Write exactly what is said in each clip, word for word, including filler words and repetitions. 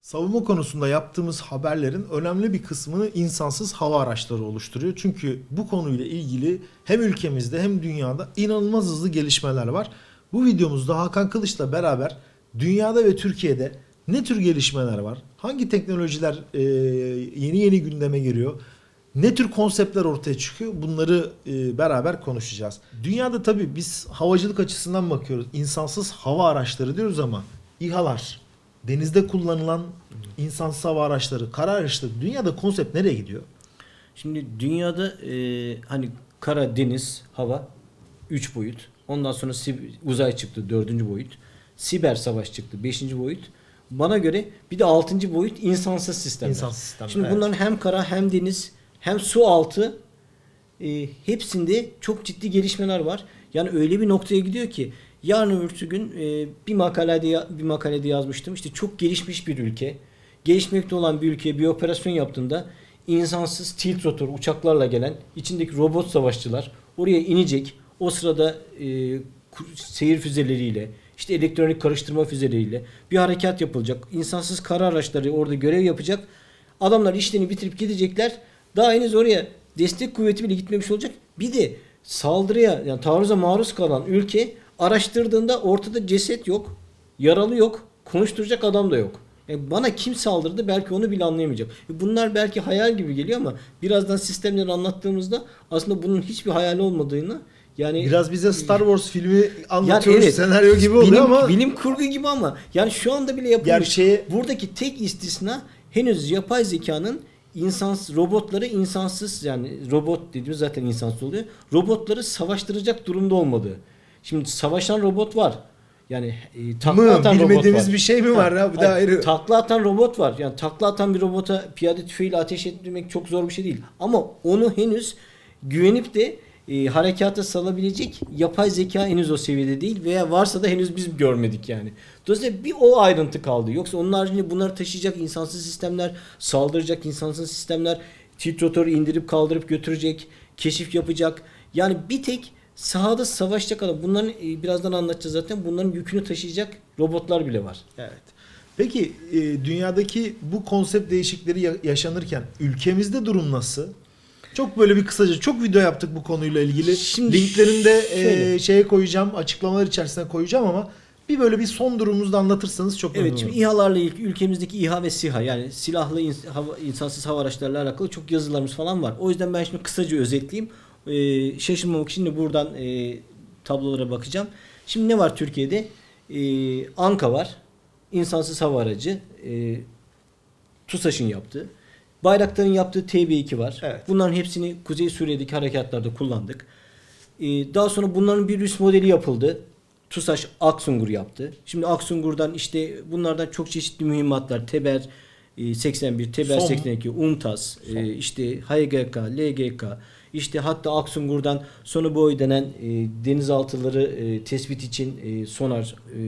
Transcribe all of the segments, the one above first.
Savunma konusunda yaptığımız haberlerin önemli bir kısmını insansız hava araçları oluşturuyor. Çünkü bu konuyla ilgili hem ülkemizde hem dünyada inanılmaz hızlı gelişmeler var. Bu videomuzda Hakan Kılıç'la beraber dünyada ve Türkiye'de ne tür gelişmeler var? Hangi teknolojiler e, yeni yeni gündeme giriyor? Ne tür konseptler ortaya çıkıyor? Bunları e, beraber konuşacağız. Dünyada tabii biz havacılık açısından bakıyoruz. İnsansız hava araçları diyoruz ama İHA'lar, denizde kullanılan insansız hava araçları, kara araçları, dünyada konsept nereye gidiyor? Şimdi dünyada e, hani kara, deniz, hava üç boyut. Ondan sonra uzay çıktı dördüncü boyut. Siber savaş çıktı beşinci boyut. Bana göre bir de altıncı boyut insansız sistemler. İnsansız sistemler. Şimdi evet. bunların hem kara hem deniz hem su altı e, hepsinde çok ciddi gelişmeler var. Yani öyle bir noktaya gidiyor ki yarın öbür gün e, bir makalede bir makalede yazmıştım. İşte çok gelişmiş bir ülke, gelişmekte olan bir ülkeye bir operasyon yaptığında insansız tilt rotor uçaklarla gelen içindeki robot savaşçılar oraya inecek. O sırada e, seyir füzeleriyle, işte elektronik karıştırma füzeleriyle bir harekat yapılacak. İnsansız kara araçları orada görev yapacak. Adamlar işlerini bitirip gidecekler. Daha henüz oraya destek kuvveti bile gitmemiş olacak. Bir de saldırıya, yani taarruza maruz kalan ülke araştırdığında ortada ceset yok, yaralı yok, konuşturacak adam da yok. Yani bana kim saldırdı belki onu bile anlayamayacağım. Bunlar belki hayal gibi geliyor ama birazdan sistemleri anlattığımızda aslında bunun hiçbir hayal olmadığını, yani biraz bize Star Wars filmi anlatıyoruz, yani evet, senaryo gibi oluyor bilim, ama bilim kurgu gibi ama yani şu anda bile yapılmış. Gerçeği... Buradaki tek istisna henüz yapay zekanın insansız robotları insansız, yani robot dediğimiz zaten insansız oluyor. Robotları savaştıracak durumda olmadığı. Şimdi savaşan robot var. Yani e, takla mı? atan robot var. Bilmediğimiz bir şey mi var ha, ya? Bu da ayrı. Takla atan robot var. Yani takla atan bir robota piyade tüfeğiyle ateş etmek çok zor bir şey değil. Ama onu henüz güvenip de e, harekata salabilecek yapay zeka henüz o seviyede değil veya varsa da henüz biz görmedik yani. Dolayısıyla bir o ayrıntı kaldı. Yoksa onun haricinde bunları taşıyacak insansız sistemler, saldıracak insansız sistemler, tilt rotoru indirip kaldırıp götürecek, keşif yapacak. Yani bir tek sahada savaşacak adam. Bunların e, birazdan anlatacağız zaten. Bunların yükünü taşıyacak robotlar bile var. Evet. Peki e, dünyadaki bu konsept değişikleri ya- yaşanırken ülkemizde durum nasıl? Çok böyle bir kısaca çok video yaptık bu konuyla ilgili. Şimdi linklerini de şöyle. e, şeye koyacağım, açıklamalar içerisine koyacağım ama bir böyle bir son durumumuzu da anlatırsanız çok memnun Evet, şimdi olurum. İHA'larla ilgili ülkemizdeki İHA ve SİHA, yani silahlı ins- hava, insansız hava araçlarıyla alakalı çok yazılarımız falan var. O yüzden ben şimdi kısaca özetleyeyim. Ee, şaşırmamak için de buradan e, tablolara bakacağım. Şimdi ne var Türkiye'de? Ee, Anka var. İnsansız hava aracı. E, TUSAŞ'ın yaptığı. Bayraktar'ın yaptığı T B iki var. Evet. Bunların hepsini Kuzey Suriye'deki harekatlarda kullandık. Ee, daha sonra bunların bir üst modeli yapıldı. TUSAŞ Aksungur yaptı. Şimdi Aksungur'dan işte bunlardan çok çeşitli mühimmatlar, Teber e, seksen bir, Teber Son. seksen iki, UNTAS, e, işte H G K, L G K, işte hatta Aksungur'dan sonu boy denen e, denizaltıları e, tespit için e, sonar e,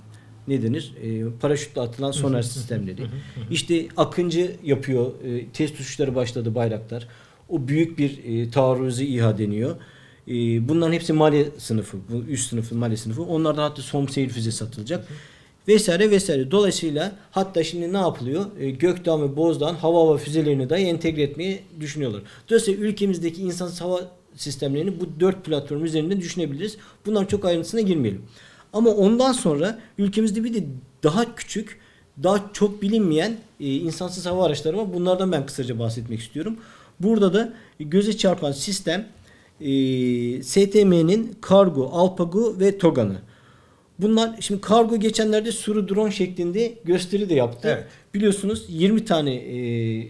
ne denir? E, paraşütle atılan sonar sistemleri. İşte Akıncı yapıyor. E, test uçuşları başladı Bayraktar. O büyük bir e, taarruzi İHA deniyor. E, bunların hepsi Mali sınıfı. Bu üst sınıfı Mali sınıfı. Onlardan hatta SOM seyir füzesi satılacak. Vesaire vesaire. Dolayısıyla hatta şimdi ne yapılıyor? E, Gökdağ ve Bozdağ'ın hava hava füzelerini dahi entegre etmeyi düşünüyorlar. Dolayısıyla ülkemizdeki insansız hava sistemlerini bu dört platform üzerinde düşünebiliriz. Bunların çok ayrıntısına girmeyelim. Ama ondan sonra ülkemizde bir de daha küçük, daha çok bilinmeyen e, insansız hava araçları var. Bunlardan ben kısaca bahsetmek istiyorum. Burada da göze çarpan sistem e, S T M'nin Kargo, Alpago ve Togan'ı. Bunlar şimdi Kargo geçenlerde Suru drone şeklinde gösteri de yaptı. Evet. Biliyorsunuz yirmi tane e,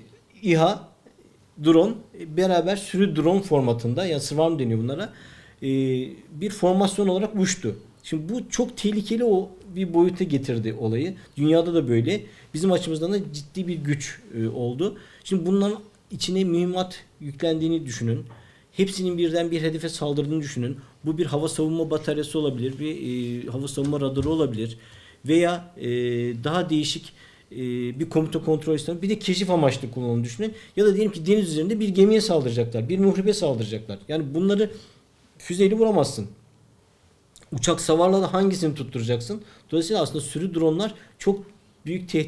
İHA drone beraber sürü drone formatında, yani swarm deniyor bunlara, e, bir formasyon olarak uçtu. Şimdi bu çok tehlikeli o bir boyuta getirdi olayı. Dünyada da böyle. Bizim açımızdan da ciddi bir güç e, oldu. Şimdi bunların içine mühimmat yüklendiğini düşünün. Hepsinin birden bir hedefe saldırdığını düşünün. Bu bir hava savunma bataryası olabilir, bir e, hava savunma radarı olabilir veya e, daha değişik e, bir komuta kontrol sistemi, bir de keşif amaçlı kullanıldığını düşünün. Ya da diyelim ki deniz üzerinde bir gemiye saldıracaklar, bir muhribe saldıracaklar. Yani bunları füzeyle vuramazsın. Uçak savarla da hangisini tutturacaksın? Dolayısıyla aslında sürü dronlar çok büyük tehdit.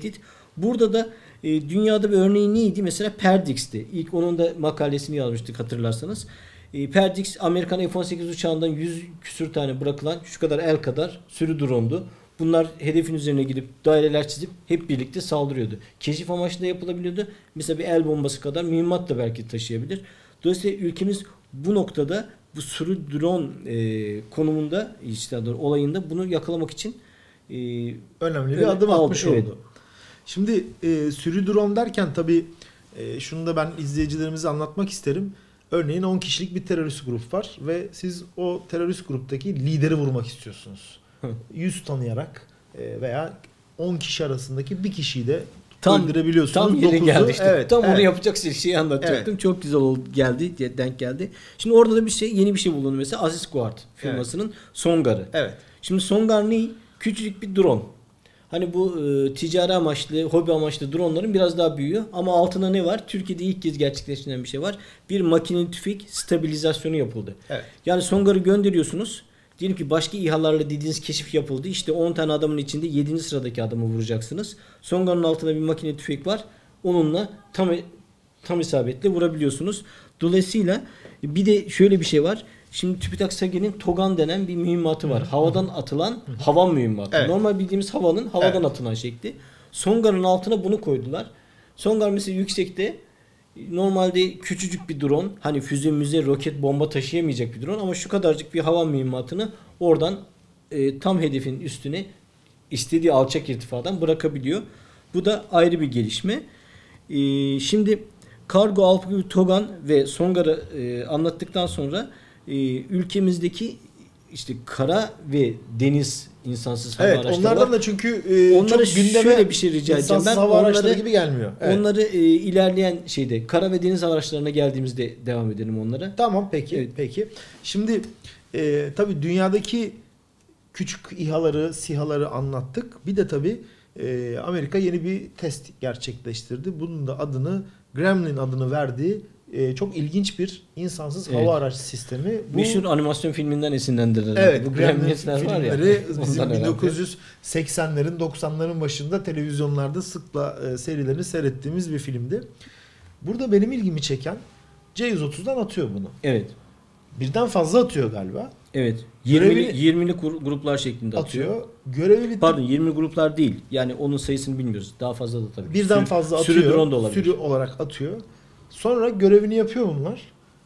Burada da e, dünyada bir örneği neydi? Mesela Perdix'ti. İlk onun da makalesini yazmıştık hatırlarsanız. E, Perdix Amerikan F on sekiz uçağından yüz küsür tane bırakılan şu kadar el kadar sürü drone'du. Bunlar hedefin üzerine gidip daireler çizip hep birlikte saldırıyordu. Keşif amaçlı da yapılabiliyordu. Mesela bir el bombası kadar mühimmat da belki taşıyabilir. Dolayısıyla ülkemiz bu noktada bu sürü drone e, konumunda işte olayında bunu yakalamak için e, önemli bir adım aldı, atmış evet. oldu. Şimdi e, sürü drone derken tabii e, şunu da ben izleyicilerimize anlatmak isterim. Örneğin on kişilik bir terörist grup var ve siz o terörist gruptaki lideri vurmak istiyorsunuz. Yüz tanıyarak e, veya on kişi arasındaki bir kişiyi de tam, öldürebiliyorsunuz. Tam yeri geldi işte. Evet, tam evet. onu yapacak şeyi anlatacaktım. Evet. Çok güzel oldu, geldi, denk geldi. Şimdi orada da bir şey, yeni bir şey bulundu mesela Aziz Guard firmasının evet. Songar'ı. Evet. Şimdi Songar ne? Küçücük bir drone. Hani bu e, ticari amaçlı, hobi amaçlı dronların biraz daha büyüğü ama altına ne var? Türkiye'de ilk kez gerçekleştirilen bir şey var. Bir makineli tüfek stabilizasyonu yapıldı. Evet. Yani Songar'ı gönderiyorsunuz. Diyelim ki başka İHA'larla dediğiniz keşif yapıldı. İşte on tane adamın içinde yedinci sıradaki adamı vuracaksınız. Songar'ın altında bir makine tüfek var. Onunla tam tam isabetle vurabiliyorsunuz. Dolayısıyla bir de şöyle bir şey var. Şimdi TÜBİTAK SAGE'nin TOGAN denen bir mühimmatı var. Havadan atılan hava mühimmatı. Evet. Normal bildiğimiz havanın havadan evet. atılan şekli. Songar'ın altına bunu koydular. Songar mesela yüksekte, normalde küçücük bir drone, hani füze müze roket bomba taşıyamayacak bir drone ama şu kadarcık bir hava mühimmatını oradan e, tam hedefin üstüne istediği alçak irtifadan bırakabiliyor. Bu da ayrı bir gelişme. E, şimdi Kargo, Alpgü, TOGAN ve Songar'ı e, anlattıktan sonra e, ülkemizdeki işte kara ve deniz insansız hava evet, araçları onlardan var. da çünkü e, onlara çok gündeme şöyle bir şey rica edeceğim. Ben hava araçları onları, gibi gelmiyor. Evet. Onları e, ilerleyen şeyde kara ve deniz araçlarına geldiğimizde devam edelim onlara. Tamam peki. Evet. Peki. Şimdi e, tabii dünyadaki küçük İHA'ları, SİHA'ları anlattık. Bir de tabii e, Amerika yeni bir test gerçekleştirdi. Bunun da adını Gremlin adını verdiği e, çok ilginç bir insansız evet. hava aracı sistemi. Bu, meşhur animasyon filminden esinlendiler. Evet, bu Gremlin filmleri bizim bin dokuz yüz seksenlerin doksanların başında televizyonlarda sıkla e, serilerini seyrettiğimiz bir filmdi. Burada benim ilgimi çeken C yüz otuzdan atıyor bunu. Evet. Birden fazla atıyor galiba. Evet. yirmili, yirmili gruplar şeklinde atıyor. atıyor. Görevi bitti. Pardon, yirmi gruplar değil. Yani onun sayısını bilmiyoruz. Daha fazla da tabii. Birden sürü, fazla atıyor. Sürü drone da olabilir. Sürü olarak atıyor. Sonra görevini yapıyor bunlar.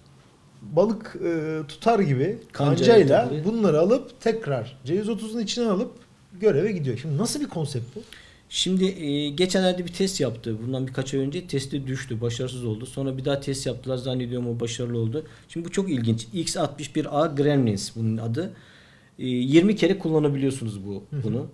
Balık e, tutar gibi kancayla Kanca bunları alıp tekrar C yüz otuzun içine alıp göreve gidiyor. Şimdi nasıl bir konsept bu? Şimdi e, geçenlerde bir test yaptı. Bundan birkaç ay önce testi düştü. Başarısız oldu. Sonra bir daha test yaptılar. Zannediyorum o başarılı oldu. Şimdi bu çok ilginç. X altmış bir A Gremlins bunun adı. E, yirmi kere kullanabiliyorsunuz bu Hı-hı. bunu.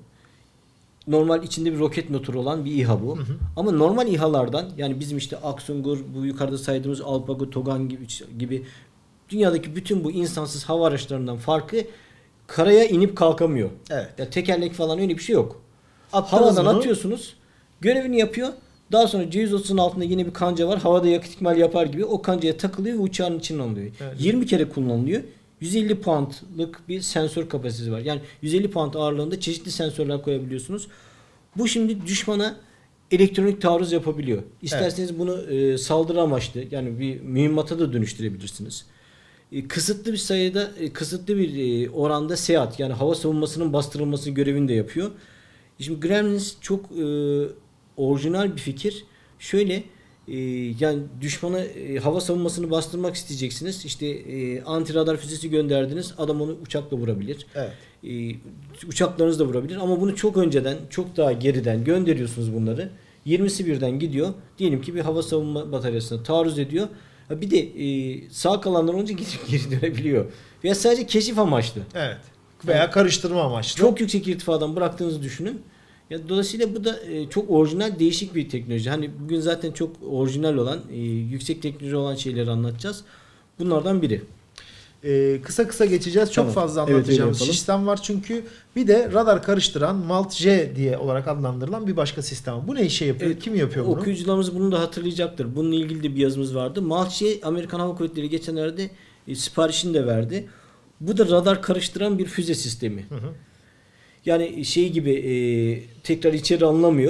Normal içinde bir roket motoru olan bir İHA bu. Hı hı. Ama normal İHA'lardan, yani bizim işte Aksungur, bu yukarıda saydığımız Alpago, TOGAN gibi, gibi dünyadaki bütün bu insansız hava araçlarından farkı karaya inip kalkamıyor. Evet. Ya tekerlek falan öyle bir şey yok. Attınız Havadan bunu. atıyorsunuz. Görevini yapıyor. Daha sonra C yüz otuzun altında yine bir kanca var. Havada yakıt ikmal yapar gibi o kancaya takılıyor ve uçağın içine alınıyor. Evet. yirmi kere kullanılıyor. yüz elli poundlık bir sensör kapasitesi var. Yani yüz elli pound ağırlığında çeşitli sensörler koyabiliyorsunuz. Bu şimdi düşmana elektronik taarruz yapabiliyor. İsterseniz evet. bunu e, saldırı amaçlı, yani bir mühimmata da dönüştürebilirsiniz. E, kısıtlı bir sayıda, e, kısıtlı bir e, oranda seyahat, yani hava savunmasının bastırılması görevini de yapıyor. Şimdi Gremlins çok e, orijinal bir fikir. Şöyle e, yani düşmana e, hava savunmasını bastırmak isteyeceksiniz. İşte e, anti radar füzesi gönderdiniz. Adam onu uçakla vurabilir. Evet. E, uçaklarınız da vurabilir. Ama bunu çok önceden, çok daha geriden gönderiyorsunuz bunları. yirmisi birden gidiyor. Diyelim ki bir hava savunma bataryasına taarruz ediyor. Bir de e, sağ kalanlar olunca geri, geri dönebiliyor. Veya sadece keşif amaçlı. Evet. Veya yani, karıştırma amaçlı. Çok yüksek irtifadan bıraktığınızı düşünün. Ya dolayısıyla bu da e, çok orijinal, değişik bir teknoloji. Hani bugün zaten çok orijinal olan, e, yüksek teknoloji olan şeyleri anlatacağız. Bunlardan biri. Ee, kısa kısa geçeceğiz. Çok tamam. fazla anlatacağımız evet, sistem var çünkü. Bir de radar karıştıran MALT-J diye olarak adlandırılan bir başka sistem. Bu ne işe yapıyor? Evet, kim yapıyor bunu? Okuyucularımız bunu da hatırlayacaktır. Bununla ilgili de bir yazımız vardı. MALT-J, Amerikan Hava Kuvvetleri geçenlerde e, siparişini de verdi. Bu da radar karıştıran bir füze sistemi. Hı hı. Yani şey gibi e, tekrar içeri alınamıyor.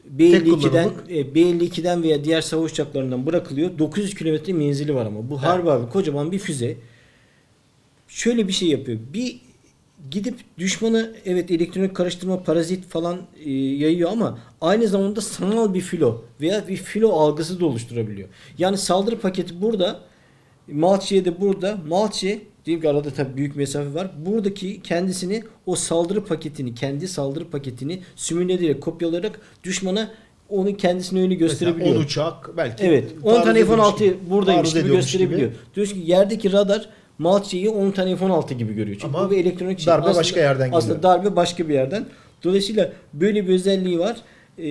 B elli ikiden kullanımlık. e, B elli ikiden veya diğer savaş uçaklarından bırakılıyor. dokuz yüz kilometre menzili var ama. Bu Evet. harbi harbi kocaman bir füze. Şöyle bir şey yapıyor. Bir gidip düşmanı evet elektronik karıştırma, parazit falan e, yayıyor ama aynı zamanda sanal bir filo veya bir filo algısı da oluşturabiliyor. Yani saldırı paketi burada, Malçiye de burada. Malçiye diyelim ki arada tabii büyük mesafe var. Buradaki kendisini o saldırı paketini, kendi saldırı paketini simüle ederek, kopyalayarak düşmana onu kendisini öyle gösterebiliyor. Mesela on uçak belki. Evet. on tane F on altı buradaymış gibi ediyormuş gösterebiliyor. gibi. Diyor ki yerdeki radar Malçi'yi on tane F on altı gibi görüyor. Çünkü Ama bu bir elektronik şey. darbe Aslında- başka yerden geliyor. Aslında darbe başka bir yerden. Dolayısıyla böyle bir özelliği var. Ee,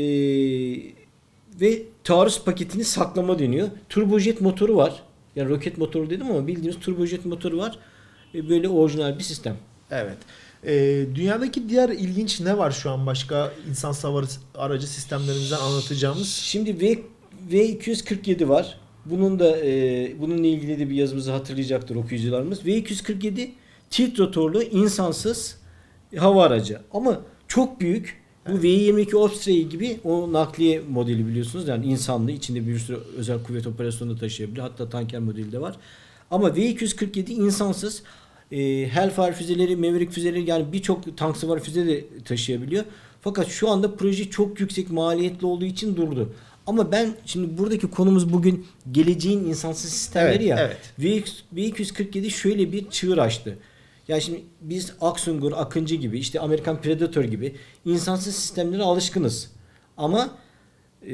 ve taarruz paketini saklama deniyor. Turbojet motoru var. Yani roket motoru dedim ama bildiğimiz turbojet motoru var. Ee, böyle orijinal bir sistem. Evet. Ee, dünyadaki diğer ilginç ne var şu an başka insan savarı aracı sistemlerimizden anlatacağımız? Şimdi V, V iki yüz kırk yedi var. Bunun da e, bununla ilgili de bir yazımızı hatırlayacaktır okuyucularımız. V iki yüz kırk yedi tilt rotorlu insansız hava aracı. Ama çok büyük. Bu V yirmi iki Osprey gibi o nakliye modeli biliyorsunuz. Yani insanlı, içinde bir sürü özel kuvvet operasyonunda taşıyabilir. Hatta tanker modeli de var. Ama V iki yüz kırk yedi insansız. E, Hellfire füzeleri, Maverick füzeleri, yani birçok tank savar füze de taşıyabiliyor. Fakat şu anda proje çok yüksek maliyetli olduğu için durdu. Ama ben şimdi buradaki konumuz bugün geleceğin insansız sistemleri Evet, ya. evet. V iki yüz kırk yedi şöyle bir çığır açtı. Yani şimdi biz Aksungur, Akıncı gibi, işte Amerikan Predator gibi insansız sistemlere alışkınız. Ama e,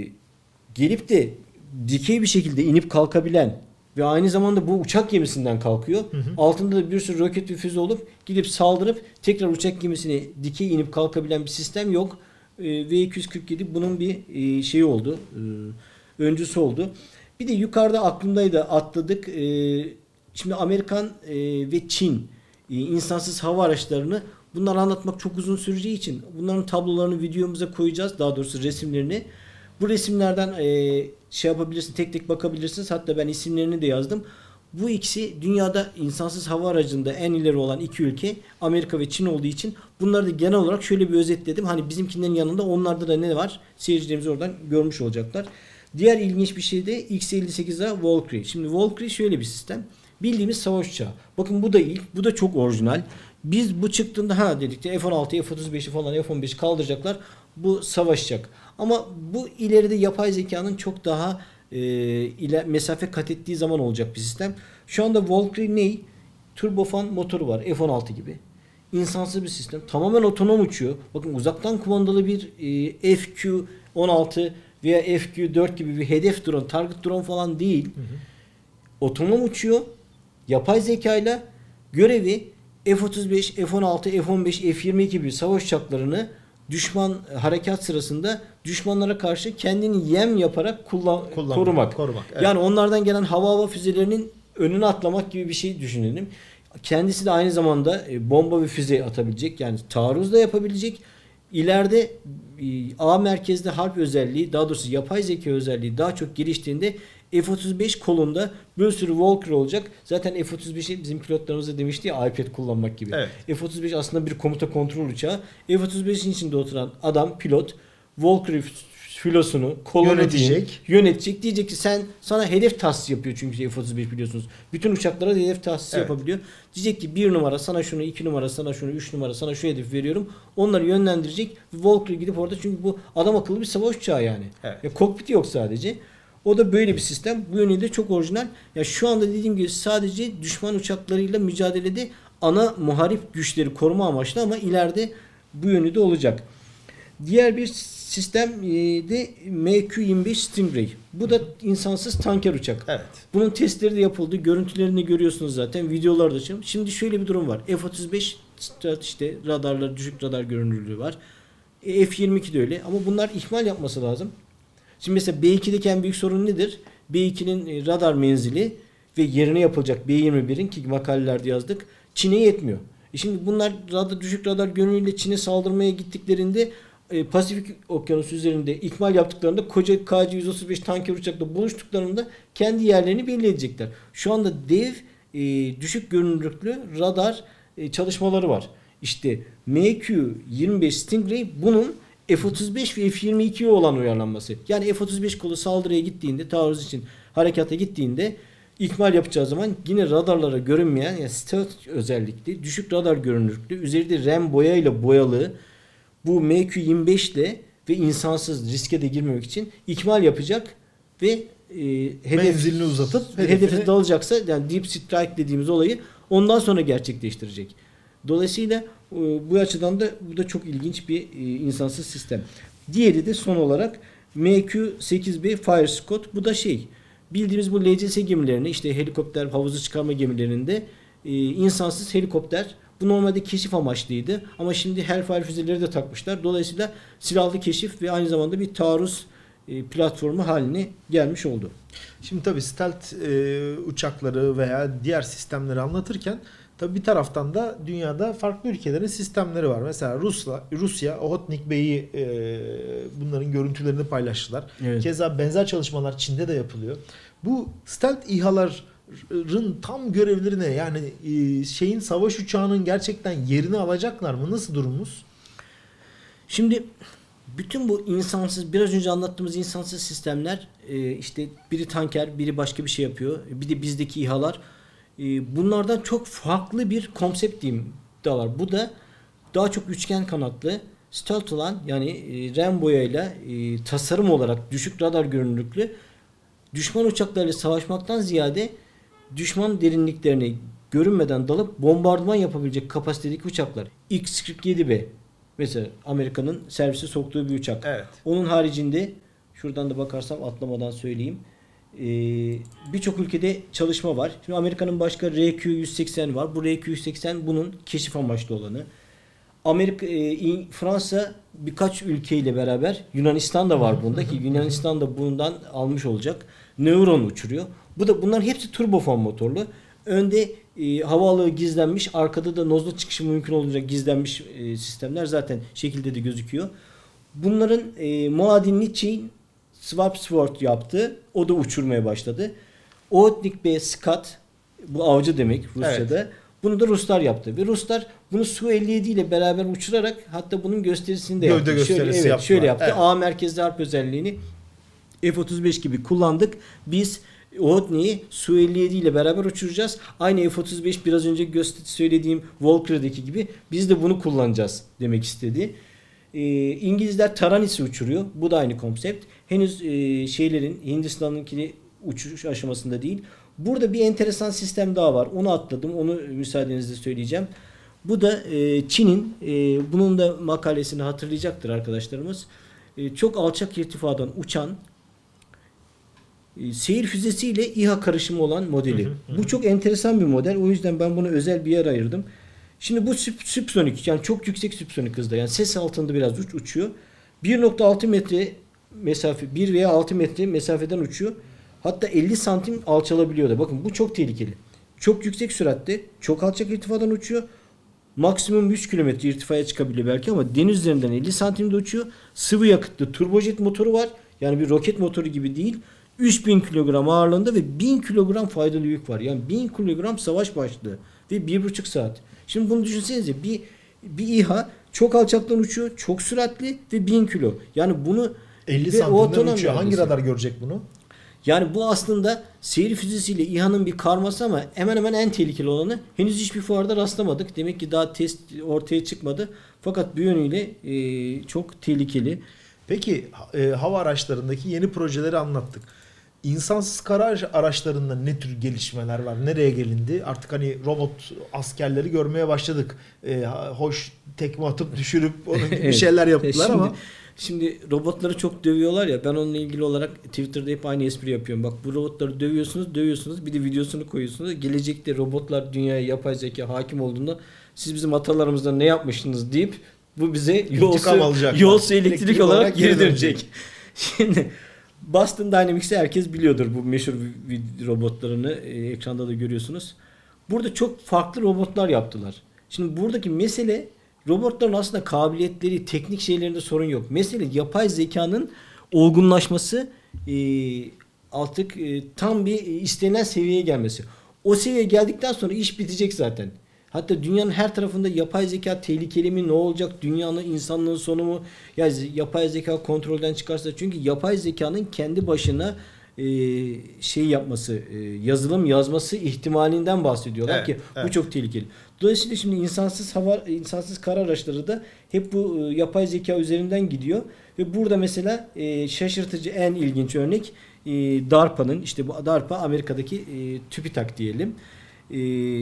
gelip de dikey bir şekilde inip kalkabilen ve aynı zamanda bu uçak gemisinden kalkıyor. Hı hı. Altında da bir sürü roket ve füze olup gidip saldırıp tekrar uçak gemisine dikey inip kalkabilen bir sistem yok. V iki yüz kırk yedi bunun bir e, şeyi oldu. E, öncüsü oldu. Bir de yukarıda aklımdaydı, atladık. E, şimdi Amerikan e, ve Çin e, insansız hava araçlarını, bunları anlatmak çok uzun süreceği için bunların tablolarını videomuza koyacağız. Daha doğrusu resimlerini. Bu resimlerden e, şey yapabilirsiniz, tek tek bakabilirsiniz. Hatta ben isimlerini de yazdım. Bu ikisi dünyada insansız hava aracında en ileri olan iki ülke, Amerika ve Çin olduğu için bunları da genel olarak şöyle bir özetledim. Hani bizimkilerin yanında onlarda da ne var? Seyircilerimiz oradan görmüş olacaklar. Diğer ilginç bir şey de X elli sekiz A Valkyrie. Şimdi Valkyrie şöyle bir sistem. Bildiğimiz savaş uçağı. Bakın bu da ilk. Bu da çok orijinal. Biz bu çıktığında ha dedik de F on altı, F otuz beşi falan F on beşi kaldıracaklar. Bu savaşacak. Ama bu ileride yapay zekanın çok daha e, ile mesafe kat ettiği zaman olacak bir sistem. Şu anda Valkyrie ne? Turbofan motoru var. F on altı gibi. İnsansız bir sistem. Tamamen otonom uçuyor. Bakın uzaktan kumandalı bir e, F Q on altı veya F Q dört gibi bir hedef drone, target drone falan değil. Hı hı. Otonom uçuyor. Yapay zekayla görevi F otuz beş, F on altı, F on beş, F yirmi iki gibi savaş uçaklarını düşman harekat sırasında düşmanlara karşı kendini yem yaparak kullan, Kullanmak, korumak. korumak evet. Yani onlardan gelen hava hava füzelerinin önüne atlamak gibi bir şey düşünelim. Kendisi de aynı zamanda bomba ve füze atabilecek. Yani taarruz da yapabilecek. İleride A merkezde harp özelliği, daha doğrusu yapay zeka özelliği daha çok geliştiğinde F otuz beş kolunda bir sürü Valkyrie olacak. Zaten F otuz beşi bizim pilotlarımız da demişti ya, iPad kullanmak gibi. Evet. F otuz beş aslında bir komuta kontrol uçağı. F otuz beşin içinde oturan adam, pilot, Valkyrie filosunu kolunu yönetecek. Diyeyim, yönetecek. Diyecek ki sen, sana hedef tahsisi yapıyor çünkü F otuz beş biliyorsunuz. Bütün uçaklara da hedef tahsisi evet. yapabiliyor. Diyecek ki bir numara sana şunu, iki numara sana şunu, üç numara sana şu hedef veriyorum. Onları yönlendirecek. Valkyrie gidip orada, çünkü bu adam akıllı bir savaş uçağı yani. Evet. Ya, kokpiti yok sadece. O da böyle bir sistem. Bu yönüyle çok orijinal. Ya şu anda dediğim gibi sadece düşman uçaklarıyla mücadelede ana muharip güçleri koruma amaçlı, ama ileride bu yönü de olacak. Diğer bir sistem de M Q yirmi beş Stingray. Bu da insansız tanker uçak. Evet. Bunun testleri de yapıldı. Görüntülerini görüyorsunuz zaten. Videolar da açayım. Şimdi şöyle bir durum var. F otuz beş işte radarlar, düşük radar görünürlüğü var. F yirmi iki de öyle. Ama bunlar ihmal yapması lazım. Şimdi mesela B iki'deki en büyük sorun nedir? B iki'nin radar menzili ve yerine yapılacak B yirmi bir'in, ki makalelerde yazdık, Çin'e yetmiyor. E şimdi bunlar radar, düşük radar görünürlüğüyle Çin'e saldırmaya gittiklerinde e, Pasifik Okyanusu üzerinde ikmal yaptıklarında koca K C yüz otuz beş tanker uçakla buluştuklarında kendi yerlerini belli edecekler. Şu anda dev e, düşük görünürlüklü radar e, çalışmaları var. İşte M Q yirmi beş Stingray bunun F otuz beş ve F yirmi ikiye olan uyarlanması. Yani F otuz beş kolu saldırıya gittiğinde, taarruz için harekata gittiğinde ikmal yapacağı zaman yine radarlara görünmeyen, yani stealth özellikli, düşük radar görünürlüklü, üzerinde RAM boyayla boyalı bu M Q yirmi beş ile ve insansız, riske de girmemek için ikmal yapacak ve e, hedef, menzilini uzatıp hedefe hedefine dalacaksa, yani deep strike dediğimiz olayı ondan sonra gerçekleştirecek. Dolayısıyla e, bu açıdan da bu da çok ilginç bir e, insansız sistem. Diğeri de son olarak M Q sekiz B Fire Scout. Bu da şey, bildiğimiz bu L C S gemilerini, işte helikopter, havuzu çıkarma gemilerinde e, insansız helikopter. Bu normalde keşif amaçlıydı ama şimdi Hellfire füzeleri de takmışlar. Dolayısıyla silahlı keşif ve aynı zamanda bir taarruz e, platformu haline gelmiş oldu. Şimdi tabii stealth e, uçakları veya diğer sistemleri anlatırken tabii bir taraftan da dünyada farklı ülkelerin sistemleri var. Mesela Rusya, Rusya Okhotnik Bey'i e, bunların görüntülerini paylaştılar. Evet. Keza benzer çalışmalar Çin'de de yapılıyor. Bu stealth İHA'ların tam görevleri ne? Yani e, şeyin savaş uçağının gerçekten yerini alacaklar mı? Nasıl durumumuz? Şimdi bütün bu insansız, biraz önce anlattığımız insansız sistemler, e, işte biri tanker, biri başka bir şey yapıyor. Bir de bizdeki İHA'lar. E, bunlardan çok farklı bir konsept diyeyim da var. Bu da daha çok üçgen kanatlı, stealth olan, yani e, RAM boyayla e, tasarım olarak düşük radar görünürlüklü, düşman uçaklarıyla savaşmaktan ziyade düşman derinliklerine görünmeden dalıp bombardıman yapabilecek kapasitedeki uçaklar. X kırk yedi B mesela Amerika'nın servise soktuğu bir uçak. Evet. Onun haricinde şuradan da bakarsam atlamadan söyleyeyim. Ee, Birçok ülkede çalışma var. Şimdi Amerika'nın başka R Q yüz seksen var. Bu R Q yüz seksen bunun keşif amaçlı olanı. Amerika, e, Fransa birkaç ülkeyle beraber, Yunanistan da var bunda ki Yunanistan da bundan almış olacak. Neuron uçuruyor. Bu da, bunların hepsi turbofan motorlu. Önde e, havaalanı gizlenmiş, arkada da nozla çıkışı mümkün olunca gizlenmiş e, sistemler zaten şekilde de gözüküyor. Bunların e, muadilini Çin Swapsword yaptı. O da uçurmaya başladı. Okhotnik B Skat, bu avcı demek Rusya'da. Evet. Bunu da Ruslar yaptı. Ve Ruslar bunu Su elli yedi ile beraber uçurarak, hatta bunun gösterisini de Gövde yaptı. gösterisi şöyle, evet, yaptılar. şöyle yaptı. Evet. A merkezli harp özelliğini F otuz beş gibi kullandık. Biz Okhotnik'i Su elli yedi ile beraber uçuracağız. Aynı F otuz beş biraz önce söylediğim Valkyrie'deki gibi biz de bunu kullanacağız demek istedi. Ee, İngilizler Taranis'i uçuruyor. Bu da aynı konsept. Henüz e, şeylerin, Hindistan'ınkini uçuş aşamasında değil. Burada bir enteresan sistem daha var. Onu atladım. Onu müsaadenizle söyleyeceğim. Bu da e, Çin'in, e, bunun da makalesini hatırlayacaktır arkadaşlarımız. E, çok alçak irtifadan uçan e, seyir füzesiyle İHA karışımı olan modeli. Hı hı hı. Bu çok enteresan bir model. O yüzden ben bunu özel bir yer ayırdım. Şimdi bu süp, süpsonik, yani çok yüksek süpsonik hızda, yani ses altında biraz uç, uçuyor. bir nokta altı metre mesafe, bir veya altı metre mesafeden uçuyor. Hatta elli santim alçalabiliyor da. Bakın bu çok tehlikeli. Çok yüksek süratte, çok alçak irtifadan uçuyor. Maksimum yüz kilometre irtifaya çıkabiliyor belki ama deniz üzerinden elli santimde uçuyor. Sıvı yakıtlı turbojet motoru var. Yani bir roket motoru gibi değil. üç bin kilogram ağırlığında ve bin kilogram faydalı yük var. Yani bin kilogram savaş başlığı ve bir buçuk saat. Şimdi bunu düşünsenize, bir bir İHA çok alçaktan uçuyor, çok süratli ve bin kilo. Yani bunu elli santimden uçuyor. Hangi radar görecek bunu? Yani bu aslında seyir füzesiyle İHA'nın bir karması ama hemen hemen en tehlikeli olanı. Henüz hiçbir fuarda rastlamadık. Demek ki daha test ortaya çıkmadı. Fakat bu yönüyle e, çok tehlikeli. Peki e, hava araçlarındaki yeni projeleri anlattık. İnsansız kara araçlarında ne tür gelişmeler var? Nereye gelindi? Artık hani robot askerleri görmeye başladık. E, hoş tekme atıp düşürüp onun gibi evet. şeyler yaptılar şimdi, ama. Şimdi robotları çok dövüyorlar ya, ben onunla ilgili olarak Twitter'da hep aynı espri yapıyorum. Bak, bu robotları dövüyorsunuz, dövüyorsunuz, bir de videosunu koyuyorsunuz. Gelecekte robotlar dünyaya yapay zeka hakim olduğunda siz bizim atalarımızdan ne yapmışsınız deyip bu bize yolsu, yolsu elektrik, elektrik olarak, olarak geri dönecek. Şimdi Boston Dynamics'i herkes biliyordur, bu meşhur robotlarını e, ekranda da görüyorsunuz. Burada çok farklı robotlar yaptılar. Şimdi buradaki mesele, robotların aslında kabiliyetleri, teknik şeylerinde sorun yok. Mesele yapay zekanın olgunlaşması, e, artık e, tam bir istenilen seviyeye gelmesi. O seviyeye geldikten sonra iş bitecek zaten. Hatta dünyanın her tarafında yapay zeka tehlikeli mi, ne olacak, dünyanın, insanlığın sonu mu? Ya yapay zeka kontrolden çıkarsa, çünkü yapay zekanın kendi başına e, şey yapması, e, yazılım yazması ihtimalinden bahsediyorlar evet, ki evet. bu çok tehlikeli. Dolayısıyla şimdi insansız hava, insansız kara araçları da hep bu e, yapay zeka üzerinden gidiyor ve burada mesela e, şaşırtıcı en ilginç örnek e, DARPA'nın, işte bu DARPA Amerika'daki e, TÜBİTAK diyelim. Ee,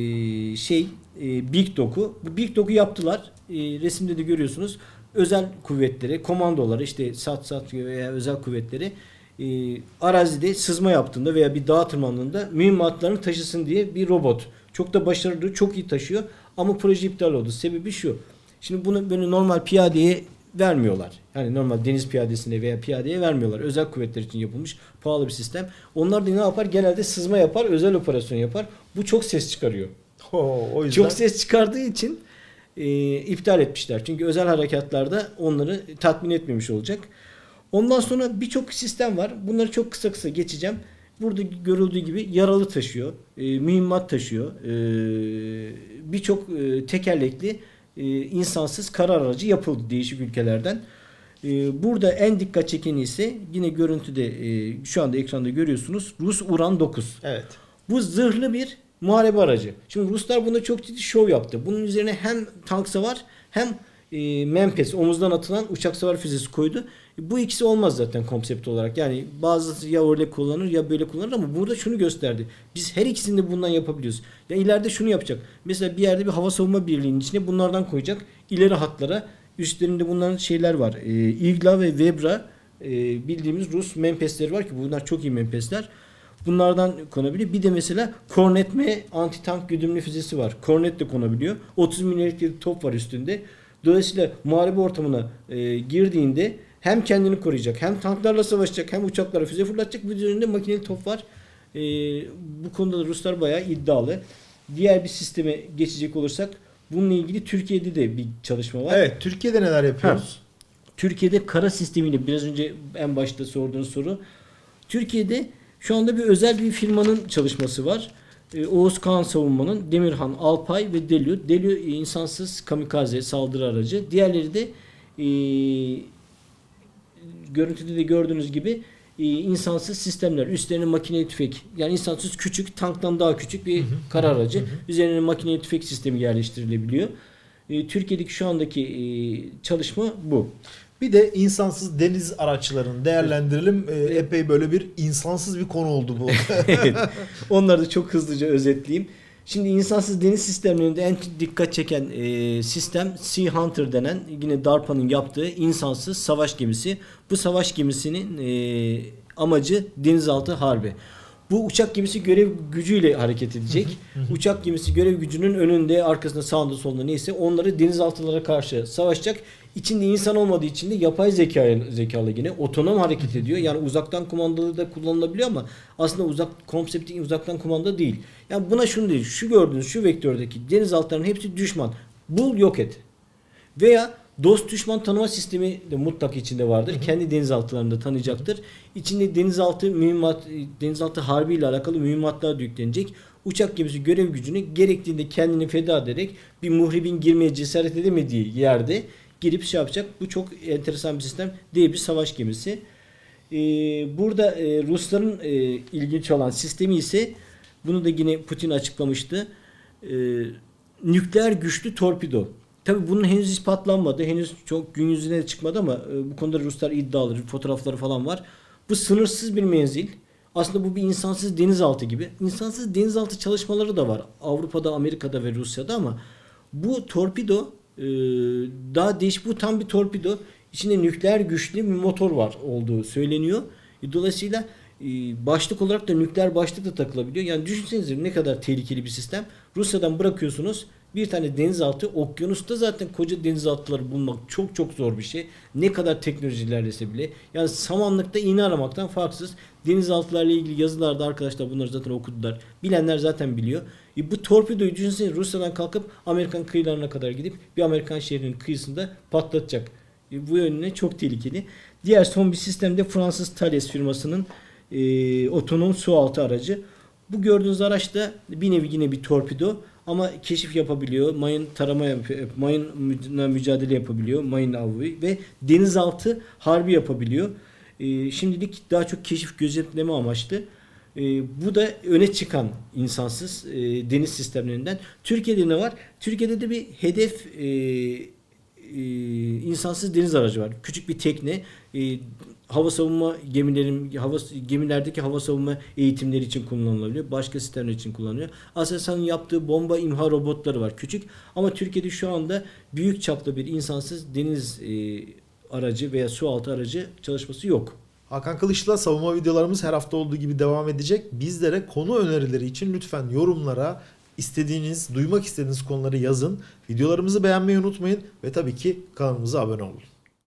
şey e, Big Dog'u bu Big Dog'u yaptılar. E, resimde de görüyorsunuz. Özel kuvvetleri, komandoları, işte SAT SAT veya özel kuvvetleri e, arazide sızma yaptığında veya bir dağa tırmandığında mühimmatlarını taşısın diye bir robot. Çok da başarılı, çok iyi taşıyor ama proje iptal oldu. Sebebi şu. Şimdi bunu böyle normal piyadeye vermiyorlar. Yani normal deniz piyadesine veya piyadeye vermiyorlar. Özel kuvvetler için yapılmış pahalı bir sistem. Onlar da ne yapar? Genelde sızma yapar, özel operasyon yapar. Bu çok ses çıkarıyor. Oo, o yüzden... Çok ses çıkardığı için e, iptal etmişler. Çünkü özel harekatlarda onları tatmin etmemiş olacak. Ondan sonra birçok sistem var. Bunları çok kısa kısa geçeceğim. Burada görüldüğü gibi yaralı taşıyor, e, mühimmat taşıyor, e, birçok e, tekerlekli e, insansız kara aracı yapıldı değişik ülkelerden. E, burada en dikkat çekeni ise yine görüntüde e, şu anda ekranda görüyorsunuz, Rus Uran dokuz. Evet. Bu zırhlı bir muharebe aracı. Şimdi Ruslar bunda çok ciddi şov yaptı. Bunun üzerine hem tank savar hem e, Mempes, omuzdan atılan uçak savar füzesi koydu. Bu ikisi olmaz zaten konsept olarak. Yani bazısı ya öyle kullanır ya böyle kullanır ama burada şunu gösterdi. Biz her ikisini de bundan yapabiliyoruz. Ya ileride şunu yapacak. Mesela bir yerde bir hava savunma birliğinin içine bunlardan koyacak. İleri hatlara üstlerinde bunların şeyler var. E, İGLA ve Vebra e, bildiğimiz Rus Mempesleri var ki bunlar çok iyi Mempesler. Bunlardan konabiliyor. Bir de mesela Kornet M anti-tank güdümlü füzesi var. Kornet de konabiliyor. otuz milimetrelik top var üstünde. Dolayısıyla muharebe ortamına e, girdiğinde hem kendini koruyacak, hem tanklarla savaşacak, hem uçaklara füze fırlatacak. Bir üzerinde makineli top var. E, bu konuda da Ruslar bayağı iddialı. Diğer bir sisteme geçecek olursak, bununla ilgili Türkiye'de de bir çalışma var. Evet, Türkiye'de neler yapıyoruz? Ha. Türkiye'de kara sistemiyle, biraz önce en başta sorduğunuz soru. Türkiye'de şu anda bir özel bir firmanın çalışması var. Ee, Oğuz Kağan Savunma'nın Demirhan, Alpay ve Delio. Delio e, insansız kamikaze saldırı aracı. Diğerleri de e, görüntüde de gördüğünüz gibi e, insansız sistemler. Üstlerine makineli tüfek. Yani insansız küçük, tanktan daha küçük bir kara aracı. Hı hı. Üzerine makineli tüfek sistemi yerleştirilebiliyor. E, Türkiye'deki şu andaki e, çalışma bu. Bir de insansız deniz araçlarını değerlendirelim. Ee, epey böyle bir insansız bir konu oldu bu. Evet. Onları da çok hızlıca özetleyeyim. Şimdi insansız deniz sistemlerinde en dikkat çeken e, sistem Sea Hunter denen, yine DARPA'nın yaptığı insansız savaş gemisi. Bu savaş gemisinin e, amacı denizaltı harbi. Bu uçak gemisi görev gücüyle hareket edecek. Uçak gemisi görev gücünün önünde, arkasında, sağında, solunda neyse onları denizaltılara karşı savaşacak. İçinde insan olmadığı için de yapay zeka, zekalı yine otonom hareket ediyor. Yani uzaktan kumandalı da kullanılabiliyor ama aslında uzak konsepti uzaktan kumanda değil. Yani buna şunu değil. Şu gördüğünüz şu vektördeki denizaltıların hepsi düşman. Bul, yok et. Veya dost düşman tanıma sistemi de mutlak içinde vardır. Hı hı. Kendi denizaltılarında tanıyacaktır. İçinde denizaltı mühimmat, denizaltı harbi ile alakalı mühimmatlar da yüklenecek. Uçak gemisi görev gücünü gerektiğinde kendini feda ederek bir muhribin girmeye cesaret edemediği yerde girip şey yapacak. Bu çok enteresan bir sistem. Diye bir savaş gemisi. Ee, burada e, Rusların e, ilginç olan sistemi ise, bunu da yine Putin açıklamıştı. E, nükleer güçlü torpido. Tabii bunun henüz ispatlanmadı. Henüz çok gün yüzüne çıkmadı ama e, bu konuda Ruslar iddialı. Fotoğrafları falan var. Bu sınırsız bir menzil. Aslında bu bir insansız denizaltı gibi. İnsansız denizaltı çalışmaları da var. Avrupa'da, Amerika'da ve Rusya'da ama bu torpido e, daha değişik. Bu tam bir torpido. İçinde nükleer güçlü bir motor var olduğu söyleniyor. E, dolayısıyla e, başlık olarak da nükleer başlık da takılabiliyor. Yani düşünsenize ne kadar tehlikeli bir sistem. Rusya'dan bırakıyorsunuz. Bir tane denizaltı, okyanusta zaten koca denizaltıları bulmak çok çok zor bir şey. Ne kadar teknoloji ilerlese bile. Yani samanlıkta iğne aramaktan farksız. Denizaltılarla ilgili yazılarda arkadaşlar bunları zaten okudular. Bilenler zaten biliyor. E bu torpidoyu düşünsenize, Rusya'dan kalkıp Amerikan kıyılarına kadar gidip bir Amerikan şehrinin kıyısında patlatacak. E bu yönüne çok tehlikeli. Diğer son bir sistemde Fransız Thales firmasının e, otonom sualtı aracı. Bu gördüğünüz araç da bir nevi yine bir torpido. Ama keşif yapabiliyor, mayın tarama yapıyor, mayınla mücadele yapabiliyor, mayın avı ve denizaltı harbi yapabiliyor. E, şimdilik daha çok keşif gözetleme amaçlı. E, bu da öne çıkan insansız e, deniz sistemlerinden. Türkiye'de ne var? Türkiye'de de bir hedef e, e, insansız deniz aracı var. Küçük bir tekne. E, hava savunma gemilerin hava gemilerdeki hava savunma eğitimleri için kullanılabiliyor. Başka sistemler için kullanılıyor. Aselsan'ın yaptığı bomba imha robotları var. Küçük ama Türkiye'de şu anda büyük çaplı bir insansız deniz e, aracı veya su altı aracı çalışması yok. Hakan Kılıç'la savunma videolarımız her hafta olduğu gibi devam edecek. Bizlere konu önerileri için lütfen yorumlara istediğiniz, duymak istediğiniz konuları yazın. Videolarımızı beğenmeyi unutmayın ve tabii ki kanalımıza abone olun.